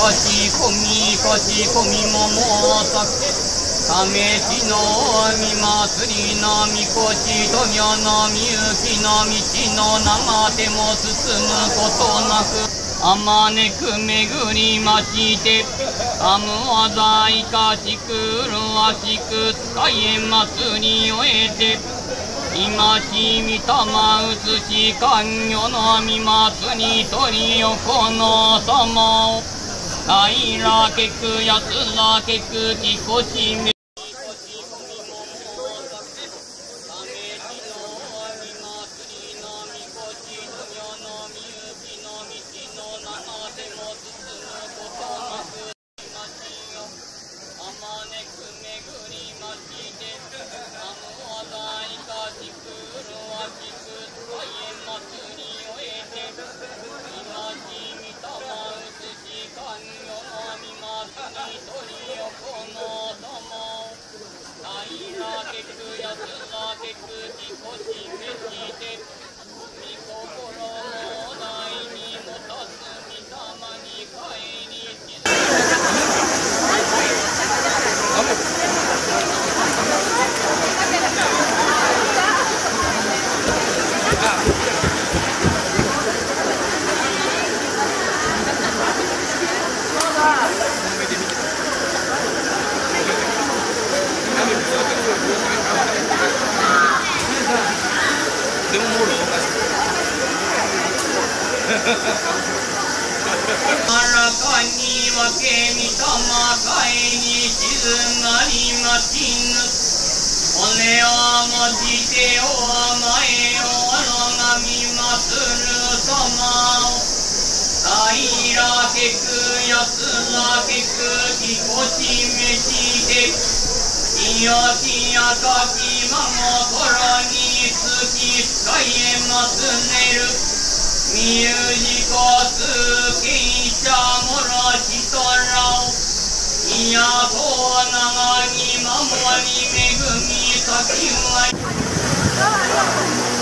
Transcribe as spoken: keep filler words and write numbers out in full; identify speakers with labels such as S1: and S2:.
S1: かしこみかしこみももさけ亀地のみ祭りのみこしとみょのみゆきの道の長手も進むことなくあまねくめぐりましてあむあざいかしくるわしく使いえ祭りを得て今しみたまうつしかんよのみ祭りとりよこの様を平らけくやつらけくきこしめあらかに分けみたまかいに静まりまちぬ骨をもじてお前をあのがみまする様を平らけくやつらけくきこしめしていよきやかきまごころにつき使いえますねるみゆじこつけいしゃもろしとらおいやとながにまもりめぐみさきわい